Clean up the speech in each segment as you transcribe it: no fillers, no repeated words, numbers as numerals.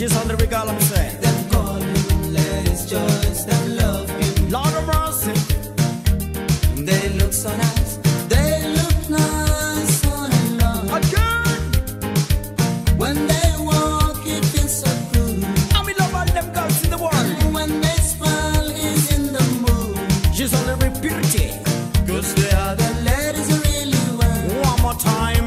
She's on the regal, I'm saying. Them call him Ladies' Choice, them love him. Lord of mercy. They look so nice. They look nice on and long. Again. When they walk, it feels so good. And we love all them girls in the world. And when they smile, he's in the mood. She's on the purity. Cause they are the ladies who really want. One more time.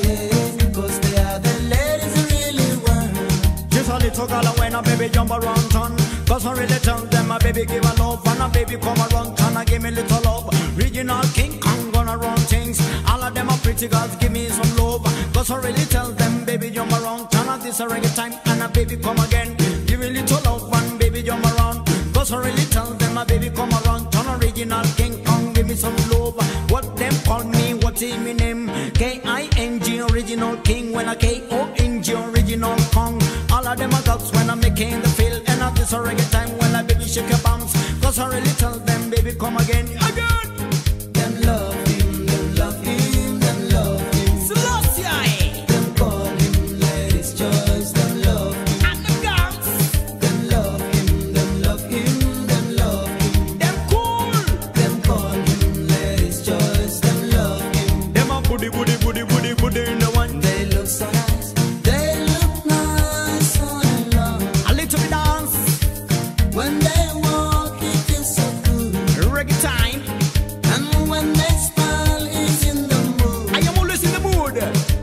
Cause they are the ladies who really want. Just a little girl when a baby jump around town. Cause I really tell them a baby give a love. And a baby come around town and give me little love. Regional King Kong gonna run things. All of them are pretty girls, give me some love. Cause I really tell them baby jump around town. And this a reggae time and a baby come again. Give me little love and baby jump around. Cause I really tell them a baby come around town. Original King Kong give me some love. What them call me, what is my name? K-I-N-G, original king. When I K-O-N-G, original Kong. All of them are girls when I'm making the field. And at this a reggae time when I baby shake your bounce. Cause I really tell them baby come again. Again. Them love him, them love him, them love him. Selassie. Them call him Ladies' Choice, them love him. And the girls. Them love him, them love him, them love him. Them cool. Them call him Ladies' Choice, them love him. Them a booty, booty, booty, booty, booty in the one. They look so nice, they look nice on and long. A little bit dance. When they walk, it feels so good. Reggae time. And when they smile, he's in the mood. I am always in the mood.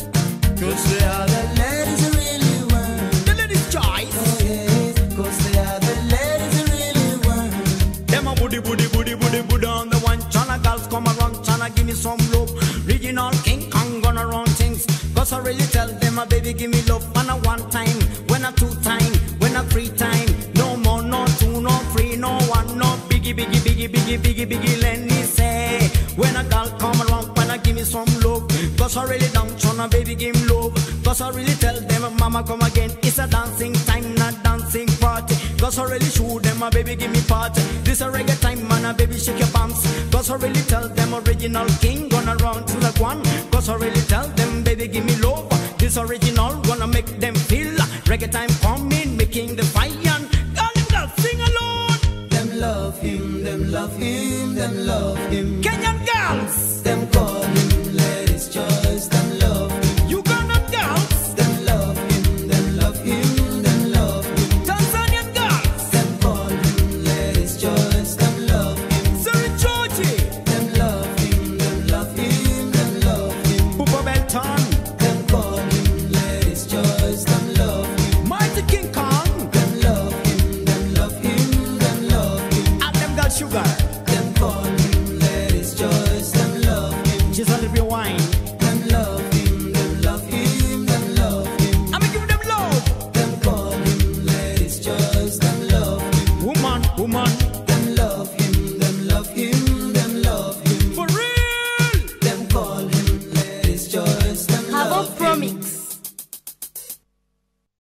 Cause they are the ladies who really want. The ladies' choice. Oh yeah, cause they are the ladies who really want. Them a booty, booty, booty, booty, booty on the one. China girls come around, China give me some love. Regional King Kong gonna run things. Cause I really tell them a baby give me love. And a one time, when a two time, when a three time. No more, no two, no three, no one, no biggie, biggie, biggie, biggie, biggie, biggie. Let me say, when a girl come around, when I give me some love. Cause I really don't tryna baby give me love. Cause I really tell them mama come again. It's a dancing time, not dancing party. Cause I really show them a baby give me party. This a reggae time man, a baby shake your palms. Cause I really tell them original king gonna run to the one. Cause I really tell them baby give me love. This original gonna make them feel reggae time coming, making the fire. Girl, girls sing along. Them love him, them love him, them love him. Kenyan girls. Them call him Ladies' Choice.